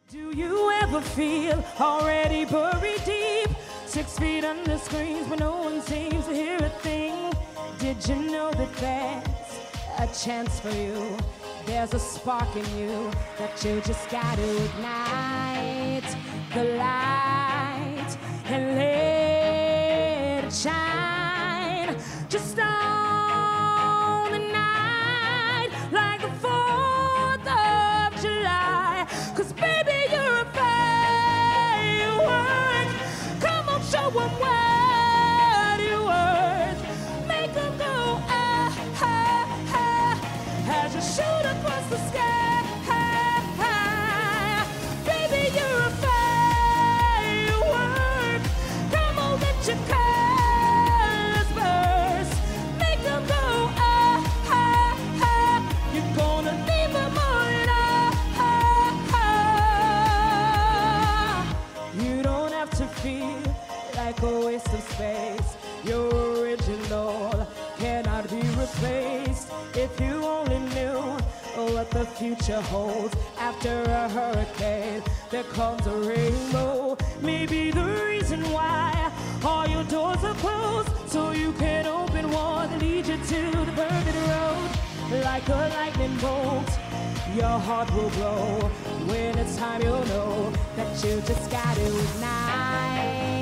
Do you ever feel already buried deep? 6 feet under screens where no one seems to hear a thing. Did you know that there's a chance for you? There's a spark in you that you just gotta ignite the light and let it shine. Just on the night like the 4th of July. 'Cause baby, you're a firework. Come on, show 'em what you're worth. Make 'em go ah, ah, ah, as you shoot across the sky. Baby, you're a firework. Come on, let your colors burst. Make 'em go ah, ah, ah. You're gonna leave 'em all in You don't have to feel like a waste of space. Your original cannot be replaced. If you only knew what the future holds after a hurricane, there comes a rainbow. Maybe the reason why all your doors are closed, so you can open one that leads you to the perfect road. Like a lightning bolt, your heart will glow. When it's time, you'll know that you just gotta ignite